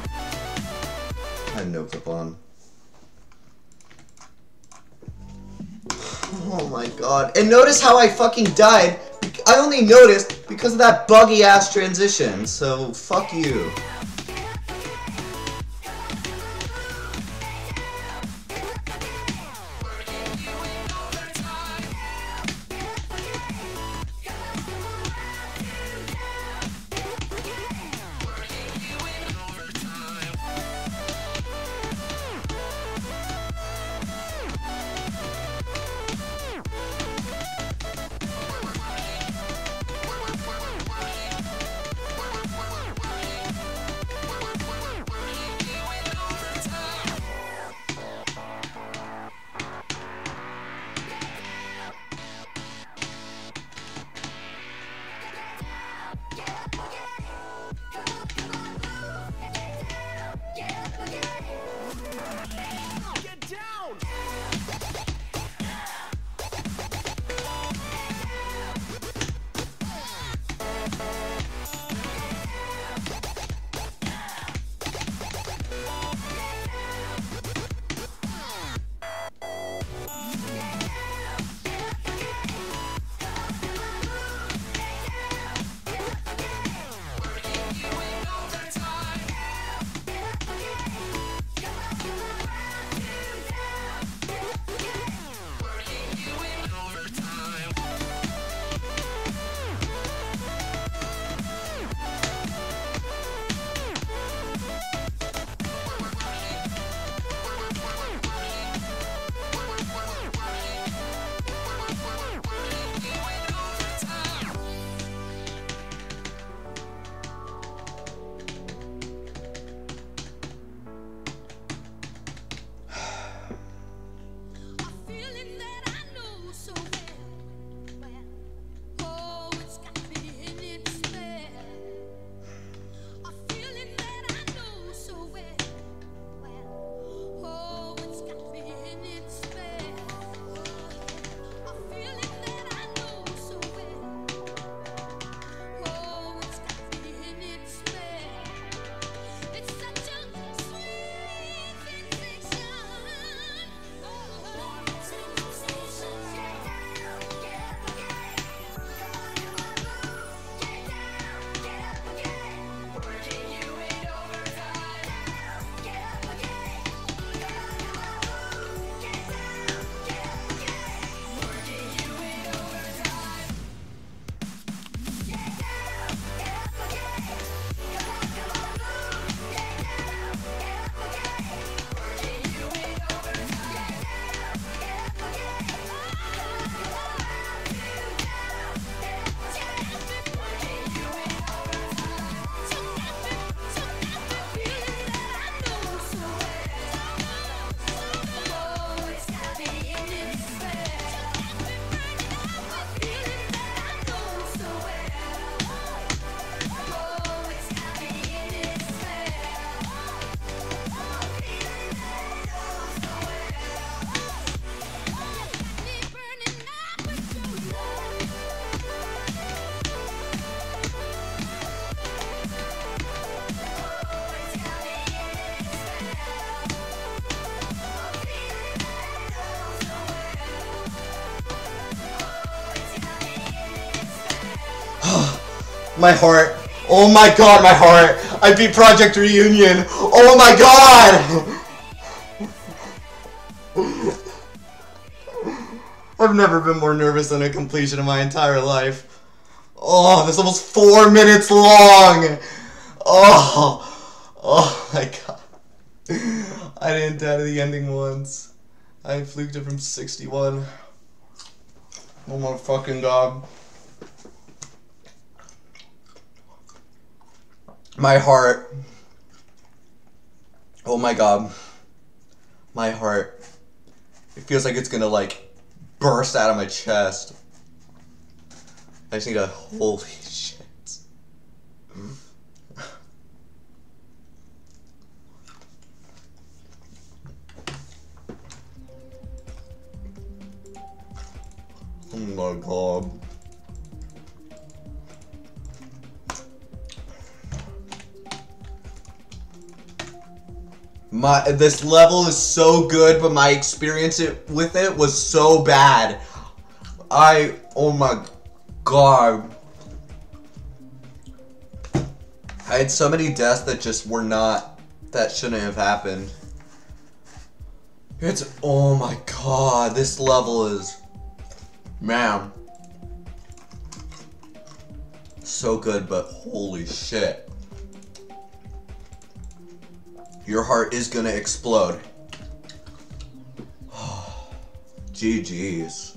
I had no clip on. Oh my god. And notice how I fucking died. I only noticed because of that buggy ass transition. So, fuck you. My heart. Oh my god, my heart. I beat Project Reunion. Oh my god! I've never been more nervous than a completion in my entire life. Oh, this is almost 4 minutes long. Oh my god. I didn't die to the ending once. I fluked it from 61. Oh my fucking god. My heart. Oh my god. My heart. It feels like it's gonna like burst out of my chest. I just need a holy shit. Oh my god. This level is so good, but my experience with it was so bad. Oh my god. I had so many deaths that just were not, that shouldn't have happened. Oh my god, this level is, man, so good, but holy shit. Your heart is gonna explode. GG's.